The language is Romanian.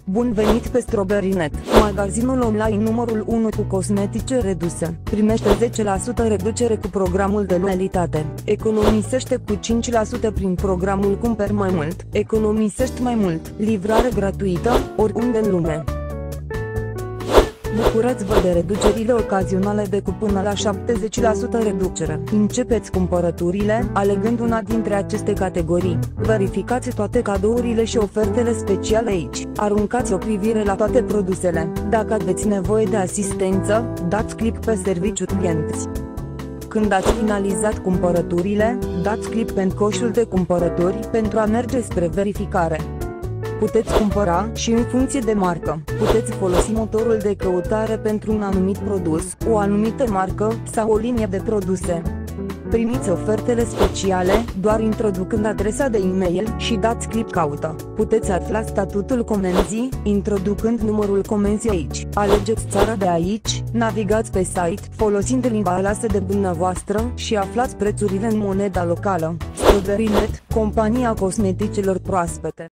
Bun venit pe Strawberry.net, magazinul online numărul 1 cu cosmetice reduse. Primește 10% reducere cu programul de loialitate. Economisește cu 5% prin programul Cumperi mai mult. Economisești mai mult. Livrare gratuită, oriunde în lume. Bucurați-vă de reducerile ocazionale de cu până la 70% reducere. Începeți cumpărăturile, alegând una dintre aceste categorii. Verificați toate cadourile și ofertele speciale aici. Aruncați o privire la toate produsele. Dacă aveți nevoie de asistență, dați click pe serviciul clienți. Când ați finalizat cumpărăturile, dați click pe coșul de cumpărături pentru a merge spre verificare. Puteți cumpăra și în funcție de marcă. Puteți folosi motorul de căutare pentru un anumit produs, o anumită marcă sau o linie de produse. Primiți ofertele speciale doar introducând adresa de e-mail și dați click caută. Puteți afla statutul comenzii, introducând numărul comenzii aici. Alegeți țara de aici, navigați pe site, folosind limba aleasă de dumneavoastră și aflați prețurile în moneda locală. Strawberry.net, compania cosmeticelor proaspete.